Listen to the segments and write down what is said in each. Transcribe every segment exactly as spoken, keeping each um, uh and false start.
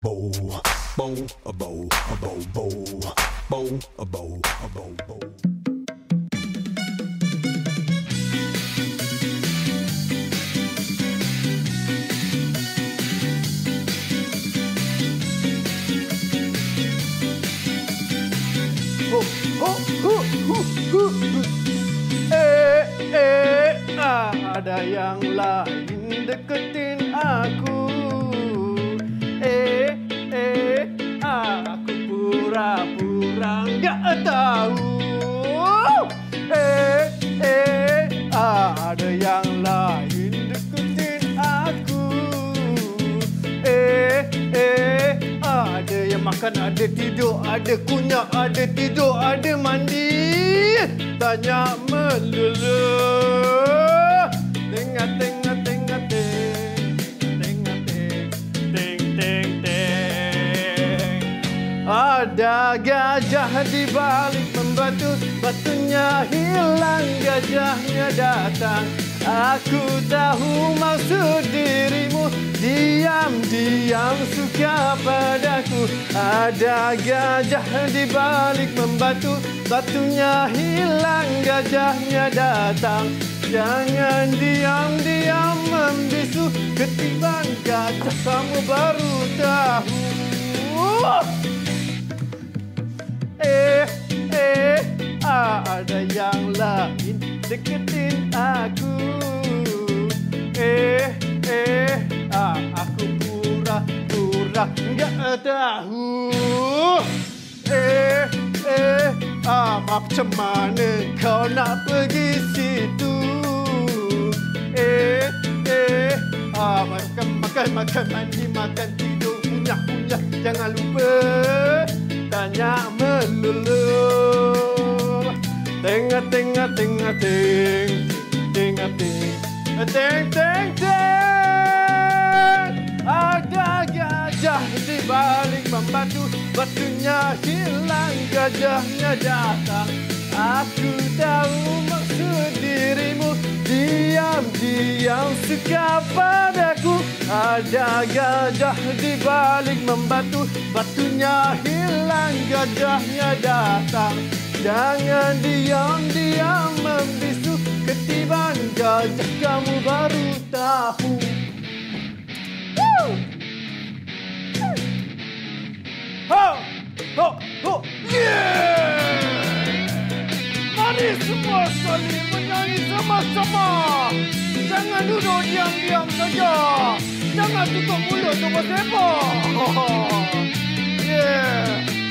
Bow, bow, a bow, a bow, bow, bow, a bow, a bow, bow. Oh, oh, oh, oh, oh. Eh, eh, ada yang lain deketin aku. Eh, eh, aku pura-pura nggak tahu. Eh, eh, ada yang lain deketin aku. Eh, eh, ada yang makan, ada tidur, ada kunyah, ada tidur, ada mandi. Tanya melulu. Tengah, tengah, tengah, teng. Tengah, teng. Teng, teng, teng. Ada gajah di balik membatu. Batunya hilang, gajahnya datang. Aku tahu maksud dirimu. Diam-diam suka padaku. Ada gajah di balik membatu. Batunya hilang, gajahnya datang. Jangan diam-diam membisu. Ketiban gajah kamu baru tahu. Eh, eh, ada yang lain deketin aku. Eh, eh, aku pura-pura nggak tahu. Eh, eh, macam mana kau nak pergi situ? Eh, eh, makan, makan, makan, mandi, makan, tidur, kunyah-kunyah. Jangan lupa tanya melulu. Tengah, tengah, tengah, teng. Tengah, teng. Teng, teng, teng. Ada gajah di balik membatu. Batunya hilang, gajahnya datang. Aku tahu maksud dirimu. Diam-diam suka padaku. Ada gajah di balik membatu. Batunya hilang, gajahnya datang. Jangan diam-diam membisu. Ketiban gajah kamu baru tahu. Woo! Ho! Ho! Ho! Yeah! Mari semua sekali menyanyi sama-sama. Jangan duduk diam-diam saja. Jangan tutup mulut tunggu sepah. Yeah!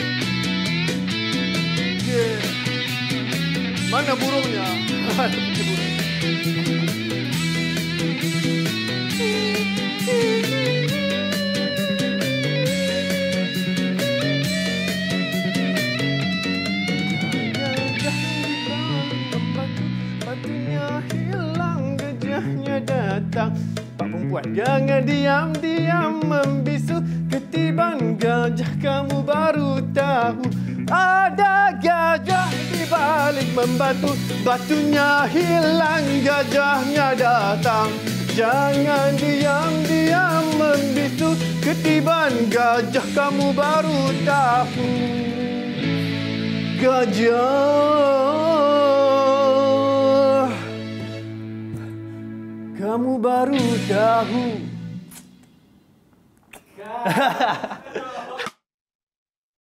Yeah! Mana burungnya? Seperti burung. Batunya hilang, gajahnya datang. Pak perempuan, jangan diam-diam membisu. Ketiban gajah kamu baru tahu. Ada gajah di balik membatu. Batunya hilang, gajahnya datang. Jangan diam-diam membisu. Ketiban gajah kamu baru tahu. Gajah, kamu baru tahu.